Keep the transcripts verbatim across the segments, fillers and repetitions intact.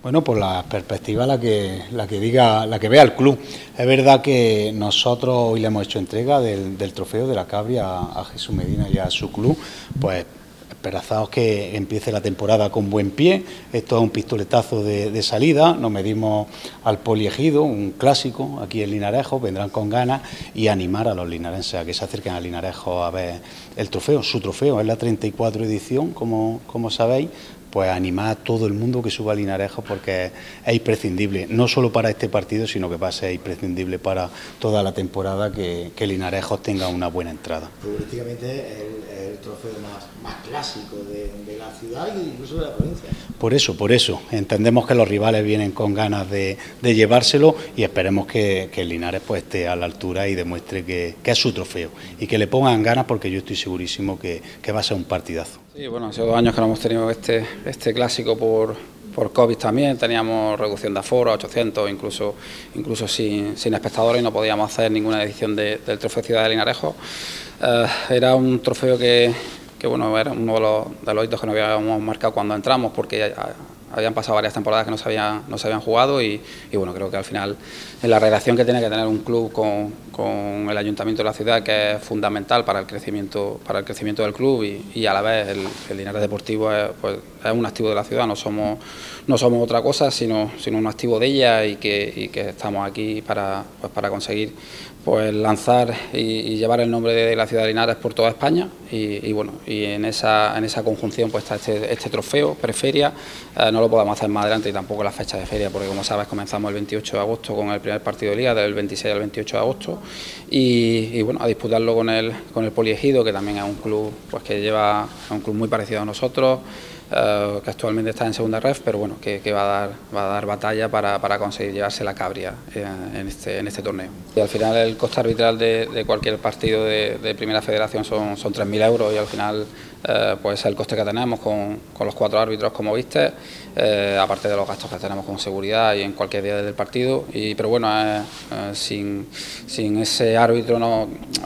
Bueno, pues la perspectiva la que, la que diga, la que vea el club. Es verdad que nosotros hoy le hemos hecho entrega del, del trofeo de la Cabria a, a Jesús Medina y a su club, pues esperanzados que empiece la temporada con buen pie. Esto es un pistoletazo de, de salida, nos medimos al Poliegido, un clásico aquí en Linarejo, vendrán con ganas y animar a los linarenses a que se acerquen a Linarejo a ver el trofeo, su trofeo, es la treinta y cuatro edición, como, como sabéis. Pues animar a todo el mundo que suba a Linarejo porque es imprescindible, no solo para este partido, sino que va a ser imprescindible para toda la temporada que, que Linarejo tenga una buena entrada. Futbolísticamente el, el trofeo más, más clásico de, de la ciudad e incluso de la provincia. Por eso, por eso, entendemos que los rivales vienen con ganas de, de llevárselo y esperemos que, que el Linares pues esté a la altura y demuestre que, que es su trofeo y que le pongan ganas porque yo estoy segurísimo que, que va a ser un partidazo. Sí, bueno, hace dos años que no hemos tenido este, este clásico por, por COVID también, teníamos reducción de aforo a ochocientos, incluso, incluso sin, sin espectadores y no podíamos hacer ninguna edición de, del Trofeo Ciudad de Linarejo. Eh, era un trofeo que, que bueno, era uno de los, de los hitos que nos habíamos marcado cuando entramos porque habían pasado varias temporadas que no se habían, no se habían jugado y, y bueno, creo que al final en la relación que tiene que tener un club con, con el ayuntamiento de la ciudad, que es fundamental para el crecimiento, para el crecimiento del club y, y a la vez el, el Linares Deportivo es, pues, es un activo de la ciudad, no somos, no somos otra cosa sino, sino un activo de ella y que, y que estamos aquí para, pues, para conseguir pues lanzar y, y llevar el nombre de la ciudad de Linares por toda España y, y bueno, y en esa, en esa conjunción pues está este, este trofeo, preferia, eh, no lo podemos hacer más adelante y tampoco la fecha de feria, porque como sabes comenzamos el veintiocho de agosto con el primer partido de liga, del veintiséis al veintiocho de agosto y, y bueno, a disputarlo con el, con el Poliegido, que también es un club pues que lleva, es un club muy parecido a nosotros, Uh, que actualmente está en segunda ref, pero bueno, que, que va, a dar, va a dar batalla para, para conseguir llevarse la Cabria en, en, este, en este torneo. Y al final el coste arbitral de, de cualquier partido de, de Primera Federación son, son tres mil euros y al final uh, pues es el coste que tenemos con, con los cuatro árbitros, como viste, uh, aparte de los gastos que tenemos con seguridad y en cualquier día del partido, y, pero bueno, uh, uh, sin, sin ese árbitro no...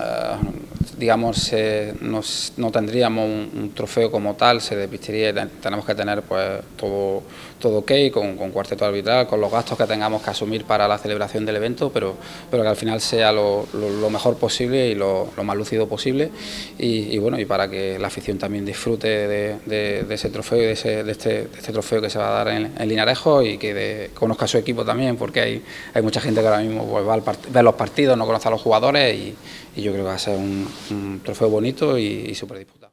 Uh, digamos, eh, nos, no tendríamos un, un trofeo como tal, se desvistiría, tenemos que tener pues todo, todo ok, con, con cuarteto arbitral, con los gastos que tengamos que asumir para la celebración del evento, pero, pero que al final sea lo, lo, lo mejor posible y lo, lo más lúcido posible y, y bueno, y para que la afición también disfrute de, de, de ese trofeo y de, ese, de, este, de este trofeo que se va a dar en, en Linarejo y que de, conozca a su equipo también, porque hay, hay mucha gente que ahora mismo pues, va al part, ve los partidos, no conoce a los jugadores y, y yo creo que va a ser un, un trofeo bonito y, y súper disputado.